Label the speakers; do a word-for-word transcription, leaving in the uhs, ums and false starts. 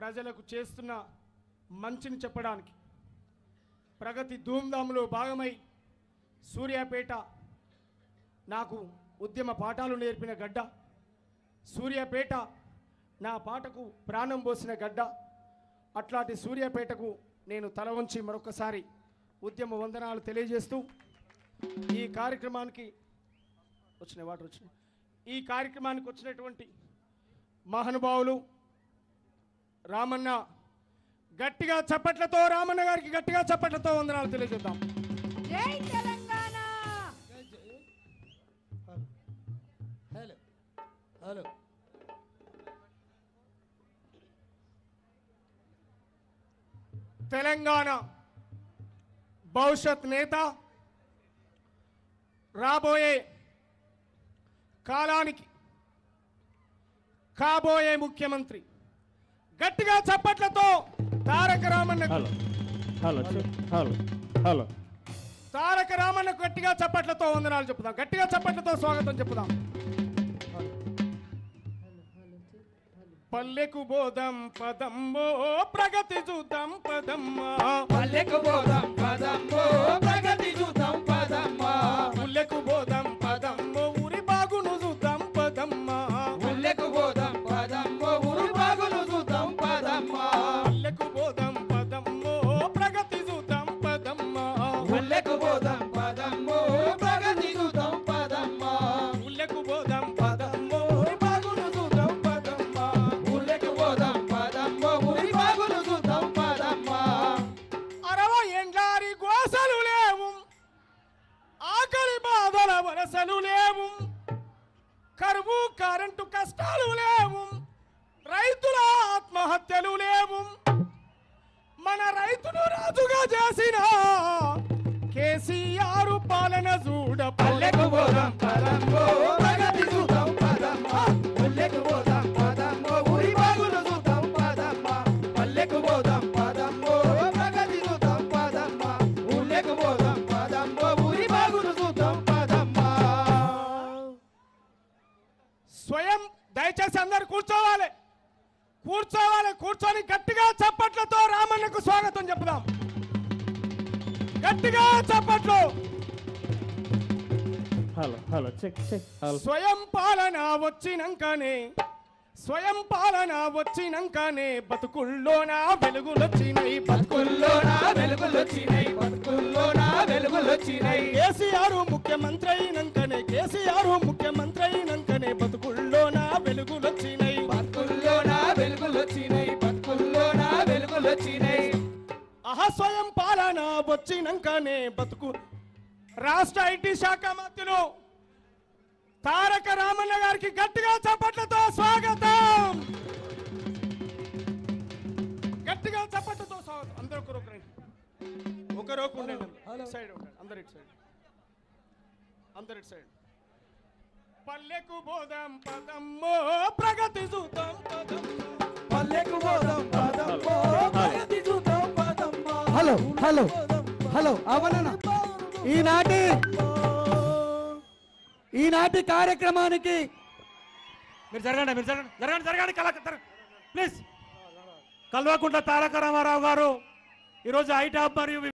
Speaker 1: ప్రజలకు చేస్తున్న మంచిని చెప్పడానికి ప్రగతి ధూమ్ధాంలో భాగమై సూర్యాపేట నాకు ఉద్యమ పాఠాలు నేర్పిన గడ్డ, సూర్యాపేట నా పాటకు ప్రాణం పోసిన గడ్డ. అట్లాంటి సూర్యాపేటకు నేను తల వంచి మరొకసారి ఉద్యమ వందనాలు తెలియజేస్తూ ఈ కార్యక్రమానికి వచ్చిన వాటర్ వచ్చిన ఈ కార్యక్రమానికి వచ్చినటువంటి మహానుభావులు రామన్న, గట్టిగా చప్పట్లతో రామన్న గారికి గట్టిగా చప్పట్లతో వందనాలు తెలియజేద్దాం.
Speaker 2: జై తెలంగాణ.
Speaker 3: హలో హలో
Speaker 1: తెలంగాణ భవిష్యత్ నేత, రాబోయే కాలానికి కాబోయే ముఖ్యమంత్రి, గట్టిగా చప్పట్లతో Taraka Ramanna
Speaker 4: hello hello hello hello
Speaker 1: Taraka రామన్నకు గట్టిగా చప్పట్లతో వందనాలు చెప్పుదాం. గట్టిగా చప్పట్లతో స్వాగతం చెప్పుదాం. పల్లెకు బోధం పదమ్మో ప్రగతి చూద్దాం పదమ్మా,
Speaker 3: పల్లెకు బోధం పదమ్మో ప్రగతి చూద్దాం పదమ్మా,
Speaker 1: పల్లెకు బోధం పదమ్మో ఊరి బాగును చూద్దాం పదమ్మా,
Speaker 3: పల్లెకు బోధం పదమ్మో ఊరి బాగులు చూద్దాం పదమ్మా,
Speaker 1: పల్లెకు బోధం పదమ్మో ప్రగతి చూద్దాం పదమ్మా,
Speaker 3: పల్లెకు బోధం పదమ్మో ప్రగతి చూద్దాం పదమ్మా,
Speaker 1: పల్లెకు బోధం పదమ్మో ఊరి బాగును చూద్దాం పదమ్మా.
Speaker 3: పల్లెకు బోధం పదమ్మో ఊరి బాగులు చూద్దాం పదమ్మా.
Speaker 1: అరవై ఏండ్లారి గోసలు లేవు, ఆకలి బాధల వలసలు లేవు, కరువు కరెంటు కష్టాలు లేవు, రైతుల ఆత్మహత్యలు లేవు. మన రైతును రాజుగా చేసిన కేసీఆర్ పాలన చూడ
Speaker 3: పల్లెకు బోధం పదమ్మో ప్రగతి చూద్దాం పదమ్మా, పల్లెకు బోధం పదమ్మో ఊరి బాగులు చూద్దాం పదమ్మా, పల్లెకు బోధం పదమ్మో ప్రగతి చూద్దాం పదమ్మా, పల్లెకు బోధం పదమ్మో ఊరి బాగులు చూద్దాం పదమ్మా.
Speaker 1: స్వయం దయచేసి అందరు కూర్చోవాలి కూర్చోవాలి కూర్చొని గట్టిగా చప్పట్లతో రామన్నకు స్వాగతం చెప్పుదాం. గట్టిగా చప్పట్లు.
Speaker 4: Hello hello check check hello
Speaker 1: స్వయం పాలన వచ్చినంకనే స్వయం పాలన వచ్చినంకనే బతుకుల్లోన వెలుగులొచ్చినాయి,
Speaker 3: బతుకుల్లోన వెలుగులొచ్చినాయి, బతుకుల్లోన వెలుగులొచ్చినాయి,
Speaker 1: కేసీఆర్ ముఖ్యమంత్రి అయినంకనే కేసీఆర్ ముఖ్యమంత్రి అయినంకనే బతుకుల్లోన వెలుగులొచ్చినాయి,
Speaker 3: బతుకుల్లోన వెలుగులొచ్చినాయి, బతుకుల్లోన వెలుగులొచ్చినాయి.
Speaker 1: ఆహా స్వయం పాలన వచ్చినంకనే బతుకు. రాష్ట్ర ఐటీ శాఖ మంత్రులు తారక రామన్న గారికి గట్టిగా చప్పట్లతో స్వాగతం. గట్టిగా చప్పట్లతో స్వాగతం. అందరూ ఒకరు ఒకరు ఉండండి, ఇటు సైడ్ ఉండండి, అందరు ఇటు సైడ్, అందరు ఇటు సైడ్. పల్లెకు బోధం పదమ్మో ప్రగతి చూద్దాం పదమ్మో,
Speaker 3: పల్లెకు బోధం పదమ్మో ప్రగతి చూద్దాం పదమ్మా.
Speaker 5: హలో హలో హలో అవనన ఈనాటి ఈనాటి కార్యక్రమానికి
Speaker 4: మీరు జరగండి మీరు జరగండి జరగండి జరగండి కళ ప్లీజ్. కల్వకుంట్ల తారక రామారావు గారు ఈరోజు ఐటాప్ మరియు